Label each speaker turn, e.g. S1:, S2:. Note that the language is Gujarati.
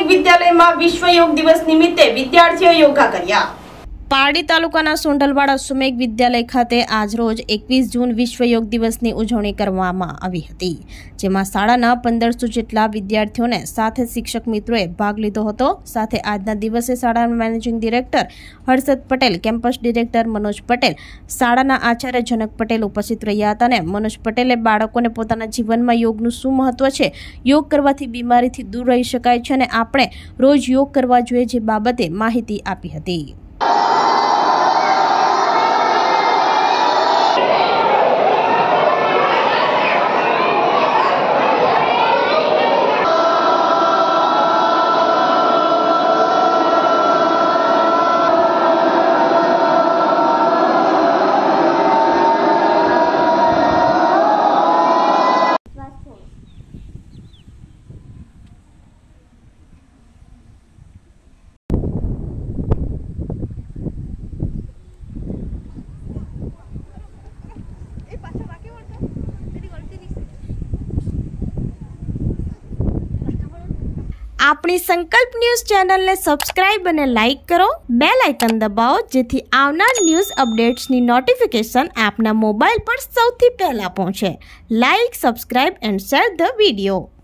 S1: સુમેઘ વિદ્યાલયમાં વિશ્વ યોગ દિવસ નિમિત્તે વિદ્યાર્થીઓ યોગા કર્યા। પારડી તાલુકાના સોંઢલવાડા સુમેઘ વિદ્યાલય ખાતે આજરોજ 21 જૂન વિશ્વ યોગ દિવસની ઉજવણી કરવામાં આવી હતી, જેમાં શાળાના 1500 જેટલા વિદ્યાર્થીઓને સાથે શિક્ષક મિત્રોએ ભાગ લીધો હતો। સાથે આજના દિવસે શાળાના managing director Harshad Patel, campus director Manoj Patel, શાળાના આચાર્ય જનક પટેલ ઉપસ્થિત રહ્યા હતા અને મનોજ પટેલે બાળકોને પોતાના જીવનમાં યોગનું શું મહત્વ છે, યોગ કરવાથી બીમારીથી દૂર રહી શકાય છે અને આપણે રોજ યોગ કરવા જોઈએ જે બાબતે માહિતી આપી હતી। આપણી સંકલ્પ ન્યૂઝ ચેનલને સબસ્ક્રાઇબ અને લાઇક કરો, બેલ આઇકન દબાવો જેથી આવનાર ન્યૂઝ અપડેટ્સની નોટિફિકેશન આપના મોબાઈલ પર સૌથી પહેલા પહોંચે। Like, subscribe and share the video.